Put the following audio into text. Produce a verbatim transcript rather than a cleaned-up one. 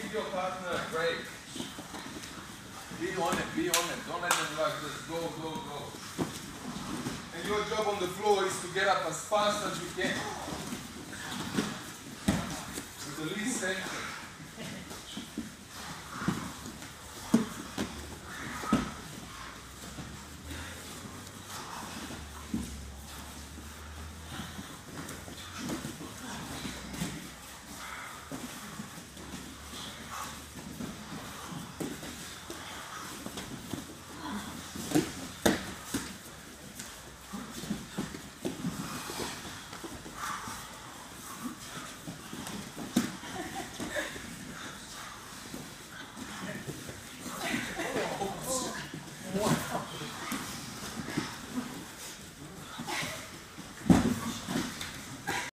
Give your partner a break. Be on it, be on it. Don't let them like just go, go, go. And your job on the floor is to get up as fast as you can. With the least tension.